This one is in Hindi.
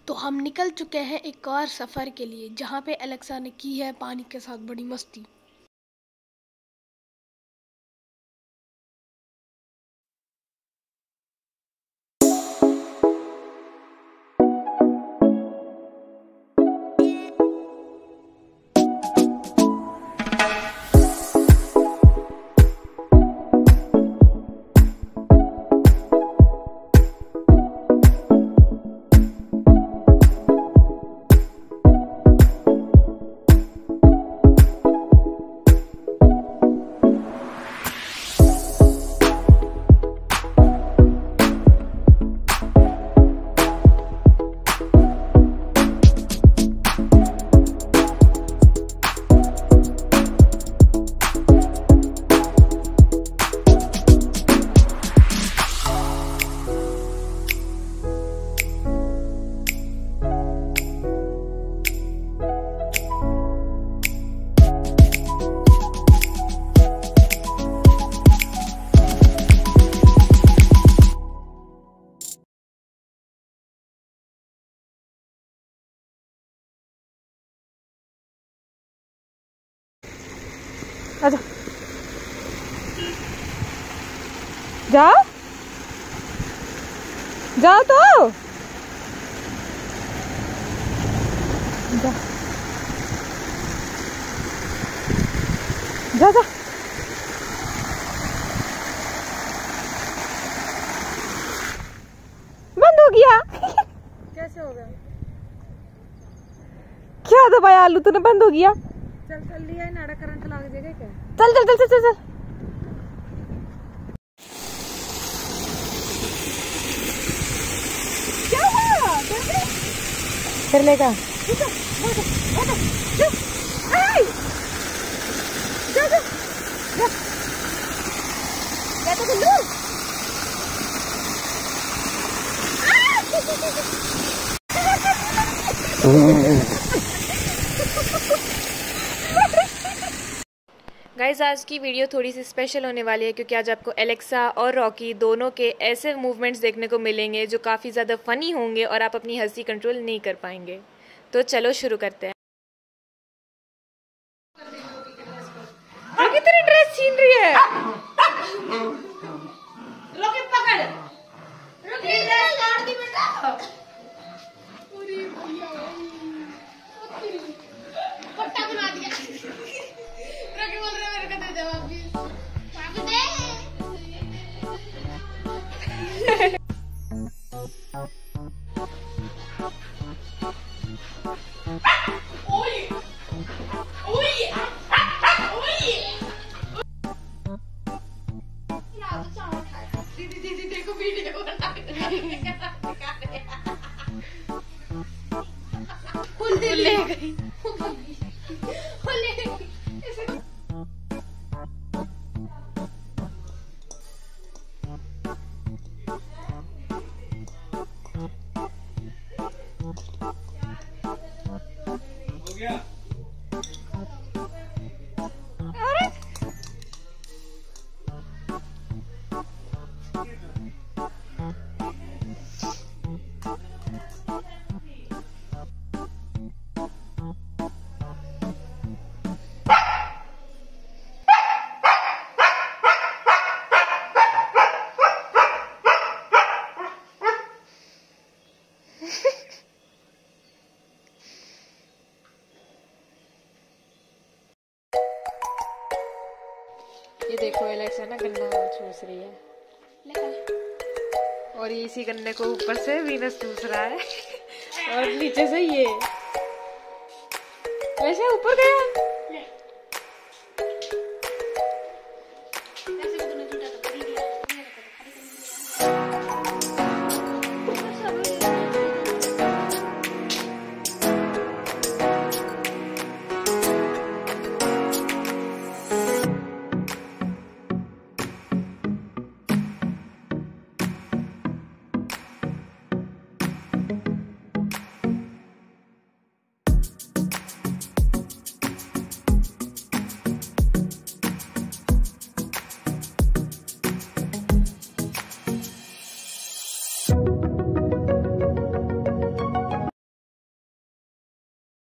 तो हम निकल चुके हैं एक और सफ़र के लिए, जहाँ पे एलेक्सा ने की है पानी के साथ बड़ी मस्ती। अच्छा जाओ जाओ तो जा जा जा बंद हो गया। कैसे हो गया? क्या दबाया आलू तूने? बंद हो गया। चल चल लिया है नाड़ा, करंट लग जाएगा क्या? चल चल चल चल चल क्या हुआ? कर लेगा। गाइज आज की वीडियो थोड़ी सी स्पेशल होने वाली है क्योंकि आज आपको एलेक्सा और रॉकी दोनों के ऐसे मूवमेंट्स देखने को मिलेंगे जो काफ़ी ज़्यादा फ़नी होंगे और आप अपनी हंसी कंट्रोल नहीं कर पाएंगे। तो चलो शुरू करते हैं। रॉकी तेरी ड्रेस छीन रही है। रॉकी पकड़, रॉकी ड्रेस काट दी बेटा। पट्टा बना दिया। रॉकी बोल रहा है मेरे को दे जवाब भी। ओए ओए दीदी दीदी देखो वीडियो बना ले गई। हो गया। ये देखो एलेक्सा ना गन्ना चूस रही है और ये इसी गन्ने को ऊपर से वीनस चूस रहा है और नीचे से ये वैसे ऊपर गया।